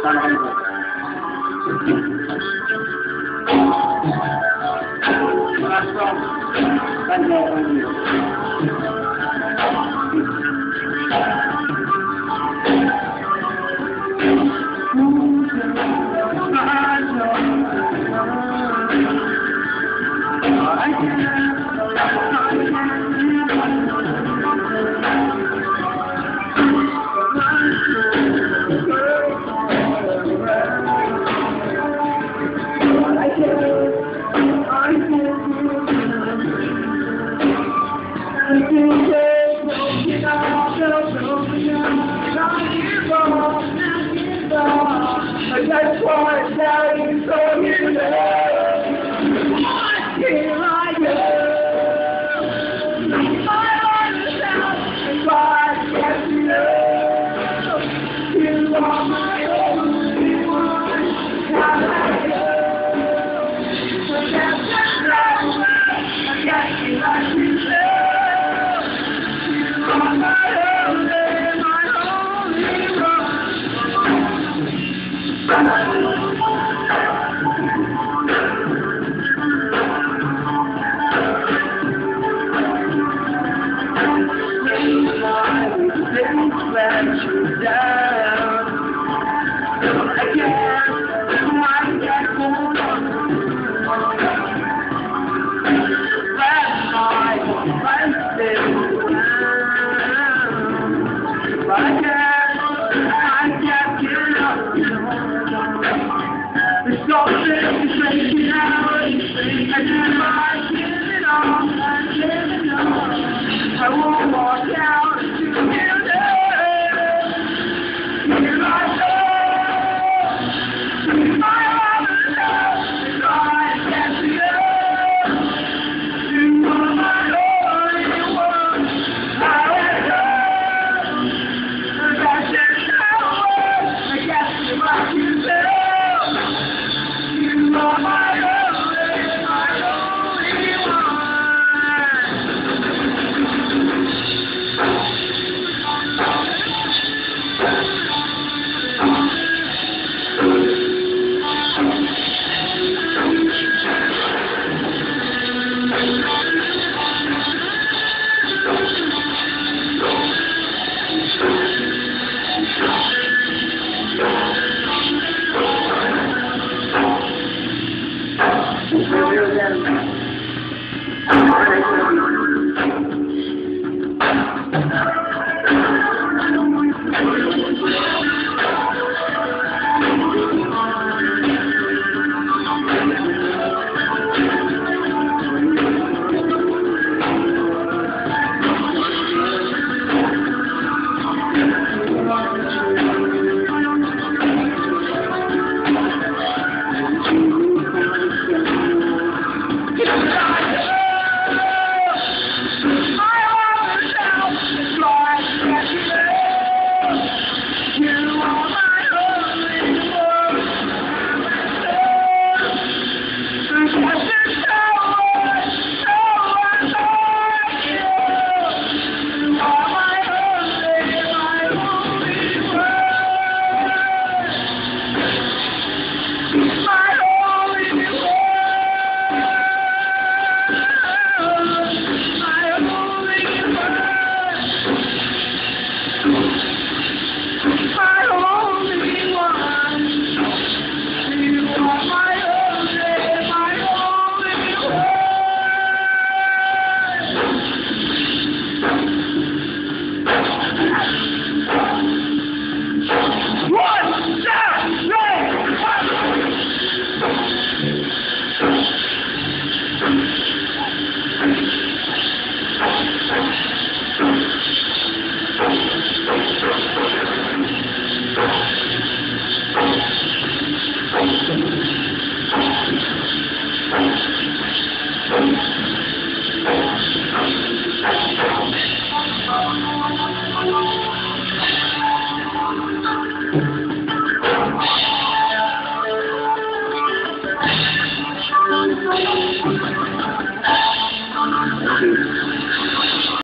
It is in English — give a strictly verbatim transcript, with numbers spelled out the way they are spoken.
That's why I'm telling you so you know. Here I go. My heart is out and why can't you know? You are my only one. How I go. So that's the love I got you like you know. You are my only, my only one. Let me let you down.